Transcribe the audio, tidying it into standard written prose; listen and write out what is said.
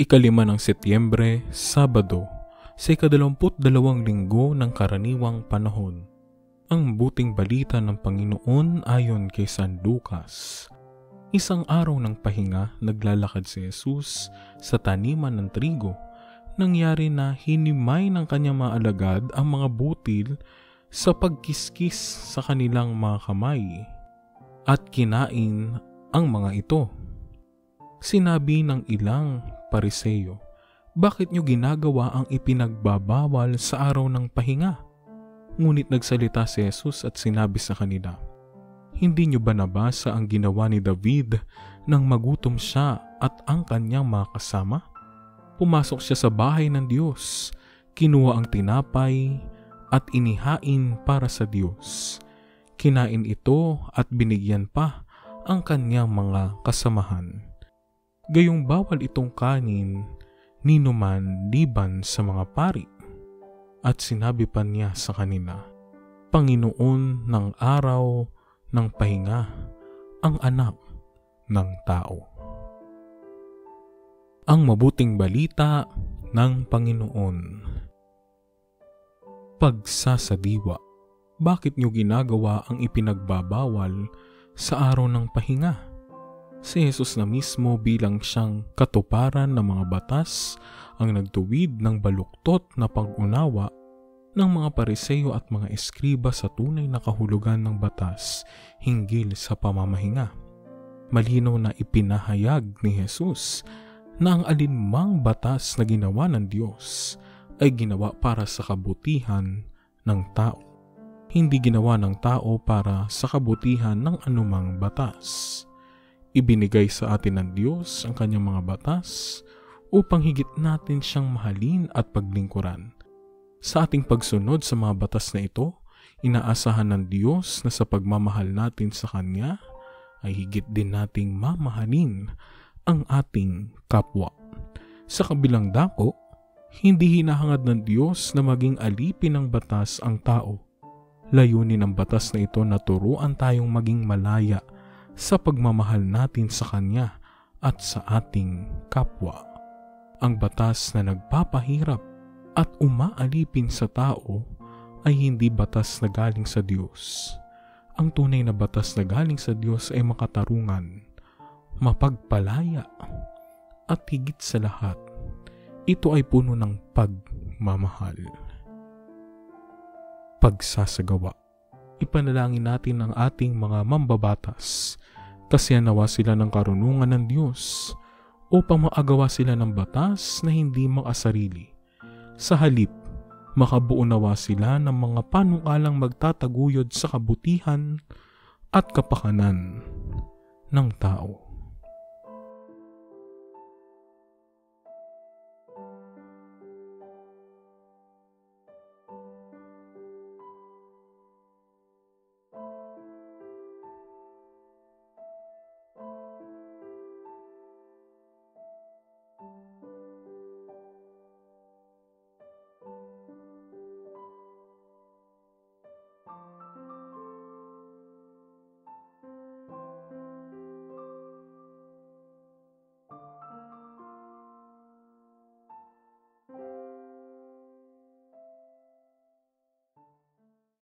Ika-5 ng Setyembre, Sabado, sa ika-22 linggo ng Karaniwang Panahon. Ang buting balita ng Panginoon ayon kay San Lucas. Isang araw ng pahinga, naglalakad si Jesus sa taniman ng trigo. Nangyari na hinimay ng kanyang mga alagad ang mga butil sa pagkiskis sa kanilang mga kamay at kinain ang mga ito. Sinabi ng ilang Pariseo, "Bakit nyo ginagawa ang ipinagbabawal sa araw ng pahinga?" Ngunit nagsalita si Jesus at sinabi sa kanila, "Hindi nyo ba nabasa ang ginawa ni David nang magutom siya at ang kanyang mga kasama? Pumasok siya sa bahay ng Diyos, kinuha ang tinapay at inihain para sa Diyos. Kinain ito at binigyan pa ang kanyang mga kasamahan. Gayong bawal itong kanin ninuman liban sa mga pari." At sinabi pa niya sa kanila, "Panginoon ng araw ng pahinga, ang anak ng tao." Ang mabuting balita ng Panginoon. Pagsasadiwa. Bakit nyo ginagawa ang ipinagbabawal sa araw ng pahinga? Si Jesus na mismo bilang siyang katuparan ng mga batas ang nagtuwid ng baluktot na pag-unawa ng mga Pariseo at mga eskriba sa tunay na kahulugan ng batas hinggil sa pamamahinga. Malinaw na ipinahayag ni Jesus na ang alinmang batas na ginawa ng Diyos ay ginawa para sa kabutihan ng tao. Hindi ginawa ng tao para sa kabutihan ng anumang batas. Ibinigay sa atin ng Diyos ang kanyang mga batas upang higit natin siyang mahalin at paglingkuran. Sa ating pagsunod sa mga batas na ito, inaasahan ng Diyos na sa pagmamahal natin sa Kanya ay higit din nating mamahalin ang ating kapwa. Sa kabilang dako, hindi hinahangad ng Diyos na maging alipin ng batas ang tao. Layunin ng batas na ito na turuan tayong maging malaya sa pagmamahal natin sa Kanya at sa ating kapwa. Ang batas na nagpapahirap at umaalipin sa tao ay hindi batas na galing sa Diyos. Ang tunay na batas na galing sa Diyos ay makatarungan, mapagpalaya, at higit sa lahat, ito ay puno ng pagmamahal. Pagsasagawa. Ipanalangin natin ang ating mga mambabatas kasi nawa sila ng karunungan ng Diyos upang maagawa sila ng batas na hindi makasarili. Sa halip, makabuo nawa sila ng mga panukalang magtataguyod sa kabutihan at kapakanan ng tao.